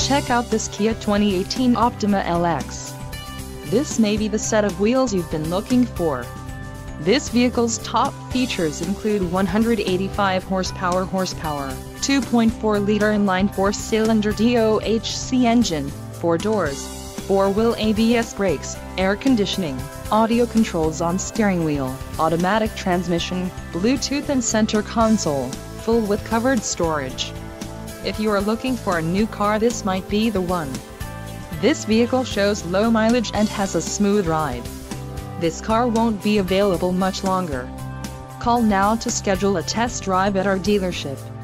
Check out this Kia 2018 Optima LX. This may be the set of wheels you've been looking for. This vehicle's top features include 185 horsepower, 2.4-liter inline 4-cylinder DOHC engine, 4 doors, 4-wheel ABS brakes, air conditioning, audio controls on steering wheel, automatic transmission, Bluetooth and center console, full with covered storage. If you are looking for a new car, this might be the one. This vehicle shows low mileage and has a smooth ride. This car won't be available much longer. Call now to schedule a test drive at our dealership.